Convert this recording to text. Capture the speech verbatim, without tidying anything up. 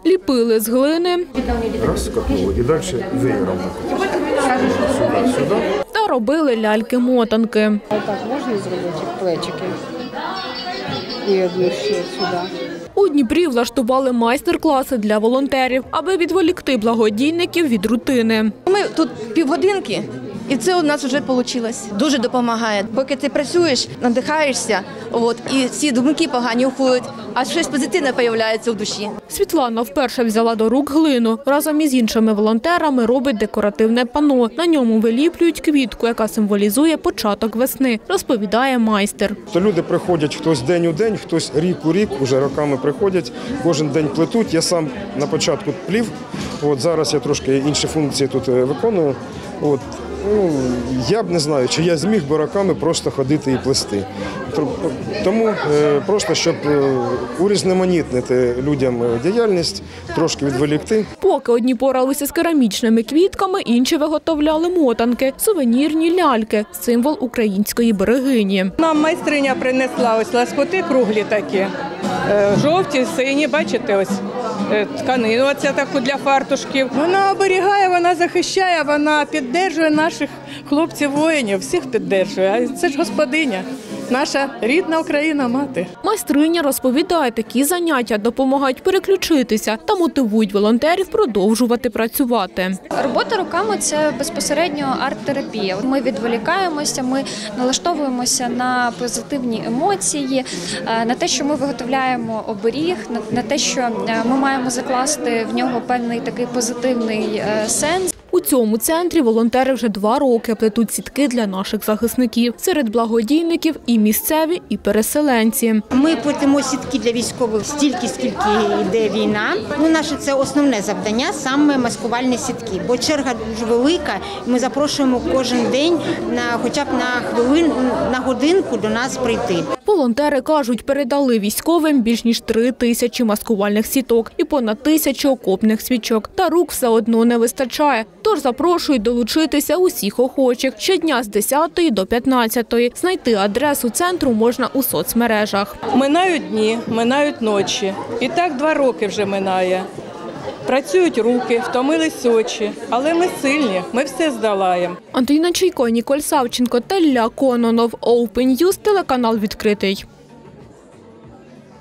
Ліпили з глини. Раз, копнули, і далі веєром. Сюди, сюди. Та робили ляльки-мотанки. Так можна зробити плечики і одну ще сюди. У Дніпрі влаштували майстер-класи для волонтерів, аби відволікти благодійників від рутини. Ми тут півгодинки, і це у нас вже вийшло. Дуже допомагає. Поки ти працюєш, надихаєшся, от, і ці думки погані уходять, а щось позитивне з'являється в душі. Світлана вперше взяла до рук глину. Разом із іншими волонтерами робить декоративне панно. На ньому виліплюють квітку, яка символізує початок весни, розповідає майстер. То люди приходять хтось день у день, хтось рік у рік, вже роками приходять, кожен день плетуть. Я сам на початку плів, от зараз я трошки інші функції тут виконую. От. Ну, я б не знаю, чи я зміг би роками просто ходити і плести. Тому е, просто, щоб е, урізноманітнити людям діяльність, трошки відволікти. Поки одні поралися з керамічними квітками, інші виготовляли мотанки – сувенірні ляльки – символ української берегині. Нам майстриня принесла ось лоскути круглі такі, жовті, сині, бачите, ось тканину оця таку для фартушків. Вона оберігає, вона захищає, вона підтримує наших хлопців-воїнів, всіх підтримує. А це ж господиня, наша рідна Україна-мати. Майстриня розповідає, такі заняття допомагають переключитися та мотивують волонтерів продовжувати працювати. Робота руками – це безпосередньо арт-терапія. Ми відволікаємося, ми налаштовуємося на позитивні емоції, на те, що ми виготовляємо оберіг, на те, що ми маємо закласти в нього певний такий позитивний сенс. У цьому центрі волонтери вже два роки плетуть сітки для наших захисників. Серед благодійників і місцеві, і переселенці. Ми плетемо сітки для військових стільки, скільки йде війна. Ну, наше це основне завдання – саме маскувальні сітки. Бо черга дуже велика, і ми запрошуємо кожен день на, хоча б на хвилин, на годинку до нас прийти. Волонтери кажуть, передали військовим більш ніж три тисячі маскувальних сіток і понад тисячу окопних свічок. Та рук все одно не вистачає. Тож запрошують долучитися усіх охочих щодня з десятої до п'ятнадцятої. Знайти адресу центру можна у соцмережах. Минають дні, минають ночі. І так два роки вже минає. Працюють руки, втомились очі, але ми сильні, ми все здолаємо. Антоніна Чайко, Ніколь Савченко та Ілля Кононов. Open News, телеканал «Відкритий».